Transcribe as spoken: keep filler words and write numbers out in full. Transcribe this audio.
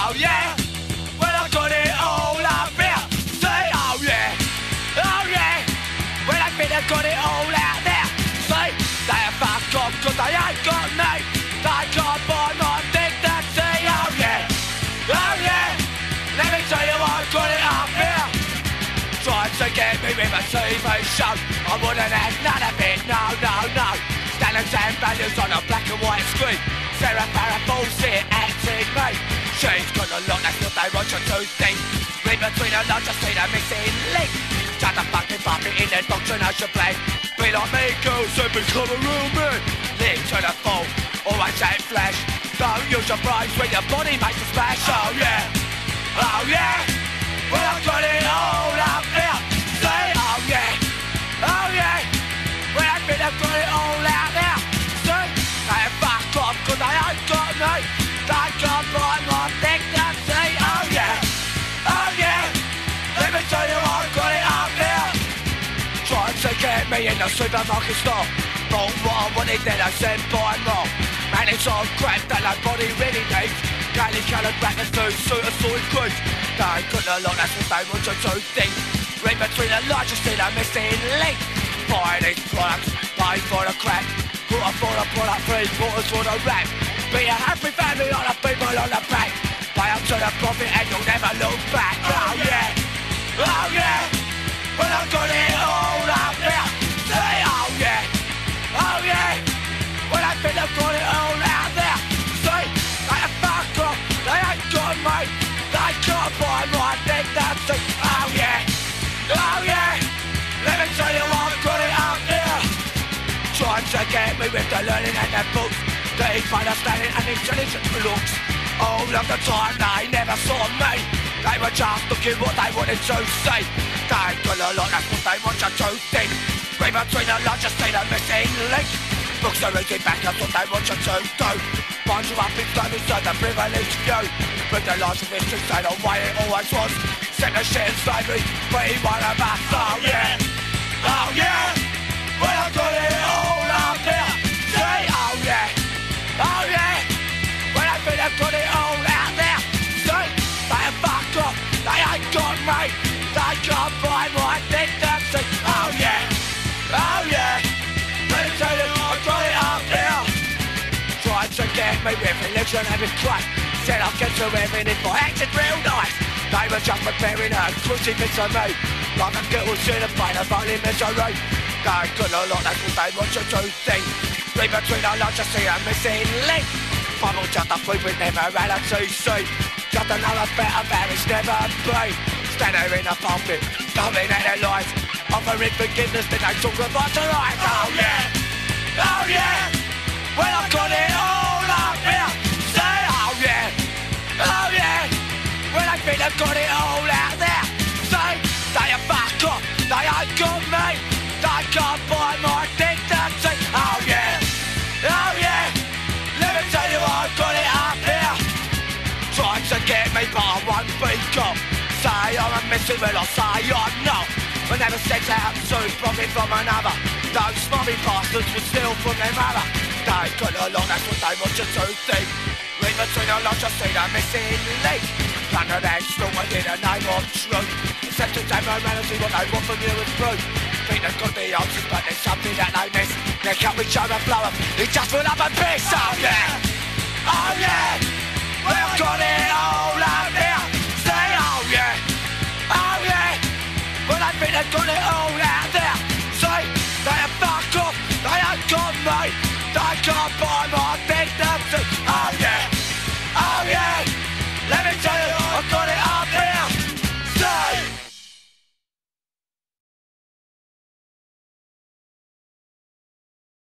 oh yeah. Well, I got it all up here. Say, oh yeah, oh yeah. Well, I think I got it all out there. Say, they are fuck off cause they ain't got me. They can't buy my dick, that's say, oh yeah, oh yeah. Let me tell you I got it up here. Trying to get me with a T V show, I wouldn't have none of it, no, no, no. Standards and values on a black and white screen. Sarah Farrah bullshit acting me. She's got a lot, that's what they want you to think. Read between the lines, just see the missing link. Shut the fucking puppet in the doctrination play. Be like me, girls, and become a real man. Live to the full, always ain't flash. Don't use your brains when your body makes a splash. Oh yeah, oh yeah. Well, I got it all up here. Say, oh yeah, oh yeah. Well, I think I've got it all out there. Say, they fuck off cause they ain't got me. They can't buy my dick, that's say, oh yeah, oh yeah. Let me tell you I got it up there. Trying to get me in the supermarket store. Bought what I wanted, then I said buy more. Man, it's all crap that nobody really needs. Gaily coloured rappers do suit a sort of goods. They got a lot, that's what they want you to think. Read between the lines, you see the missing link. Buy these products, pay for the crap. Quarter for the product, three quarters for the rap. Be a happy family on the people on the back. Pay up to the profit and you'll never look back. Oh yeah, oh yeah. Well, I got it all up there. Say oh yeah, oh yeah. Well, I think I've got it all out there. Say, they a fuck off, they ain't got me. They can't buy my dick, that's it. Oh yeah, oh yeah. Let me tell you I've got it up there. Trying to get me with the learning and the books. Deep understanding and intelligent looks. All of the time they never saw me. They were just looking what they wanted to see. They got a lot, that's what they want you to think. Read between the lines, just see the missing link. Books are easy back, that's what they want you to do. Bind you up in stone inside the privileged view. With the lies of history, say the way it always was. Set the shit in slavery, be one of us, oh yeah, oh yeah. Well, I got it all up there. Say, oh yeah, oh yeah. Well, I think I've got it all out there. Say, they a fuck off, they ain't got me. They can't buy my dick, that's it. Oh yeah, oh yeah. Let me tell you, I got it up there. Trying to get me with religion and with Christ. Said I'll get to heaven if I acted real nice. They were just preparing a crucifix on me. Like a girl who's in a pain of only misery. They got a lot, that's what they want you to think. Read between the lines, just see a missing link. Bible just a proof with never reality see. Just another better marriage never be. Stand there in a pulpit, stumbling at their lives. Offering forgiveness, then they talk about the right. Oh yeah, oh yeah. Well, I got it all up here. Say oh yeah, oh yeah. Well, I think I've got it all out there. Say, they are fuck off, they ain't got me. They can't buy my dick, that's it. Oh yeah, oh yeah. Let me tell you I've got it up here. Trying to get me but I won't be caught. Say I'm a missing, well I say I'm not. I never set out to profit from another. Those snobby bastards would steal from their mother. They got a lot, that's what they want you to think. Read between the lines, just see the missing link. Plunder and slaughter in the name of truth. Acceptance and morality, what they want from you is proof. Think they've got the answers, but there's something that they miss. They can't reach over and blow up, it's just full up and piss. Oh yeah, oh yeah. We've got it all up here. Say oh yeah, oh yeah. Well, I think they've got it all out.